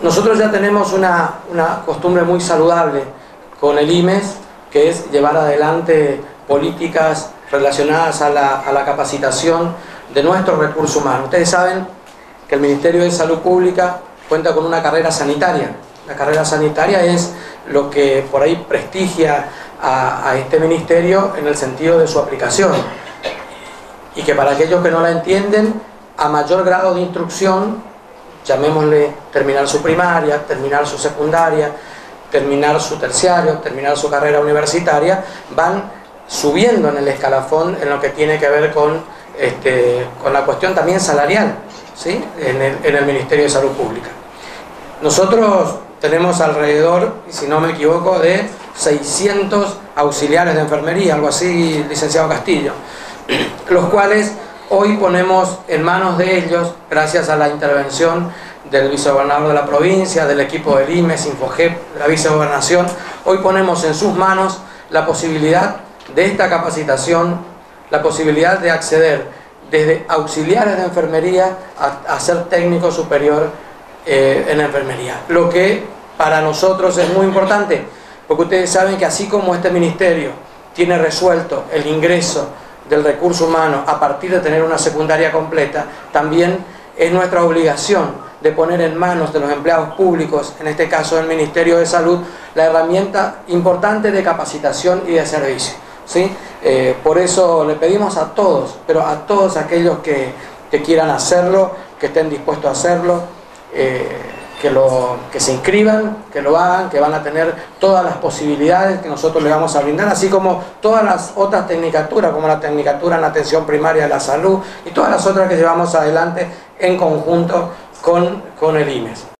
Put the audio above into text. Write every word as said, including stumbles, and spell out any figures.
Nosotros ya tenemos una, una costumbre muy saludable con el I M E S, que es llevar adelante políticas relacionadas a la, a la capacitación de nuestros recursos humanos. Ustedes saben que el Ministerio de Salud Pública cuenta con una carrera sanitaria. La carrera sanitaria es lo que por ahí prestigia a, a este ministerio en el sentido de su aplicación. Y que para aquellos que no la entienden, a mayor grado de instrucción, llamémosle terminar su primaria, terminar su secundaria, terminar su terciario, terminar su carrera universitaria, van subiendo en el escalafón en lo que tiene que ver con, este, con la cuestión también salarial, ¿sí? en, el, en el Ministerio de Salud Pública. Nosotros tenemos alrededor, si no me equivoco, de seiscientos auxiliares de enfermería, algo así, licenciado Castillo, los cuales hoy ponemos en manos de ellos, gracias a la intervención del vicegobernador de la provincia, del equipo del I M E S, Infogep, de la vicegobernación, hoy ponemos en sus manos la posibilidad de esta capacitación, la posibilidad de acceder desde auxiliares de enfermería a, a ser técnico superior eh, en enfermería. Lo que para nosotros es muy importante, porque ustedes saben que así como este ministerio tiene resuelto el ingreso del recurso humano a partir de tener una secundaria completa, también es nuestra obligación de poner en manos de los empleados públicos, en este caso del Ministerio de Salud, la herramienta importante de capacitación y de servicio, ¿sí? Eh, por eso le pedimos a todos, pero a todos aquellos que, que quieran hacerlo, que estén dispuestos a hacerlo, eh, que, lo, que se inscriban, que lo hagan, que van a tener todas las posibilidades que nosotros les vamos a brindar, así como todas las otras tecnicaturas, como la tecnicatura en la atención primaria de la salud y todas las otras que llevamos adelante en conjunto con, con el I M E S.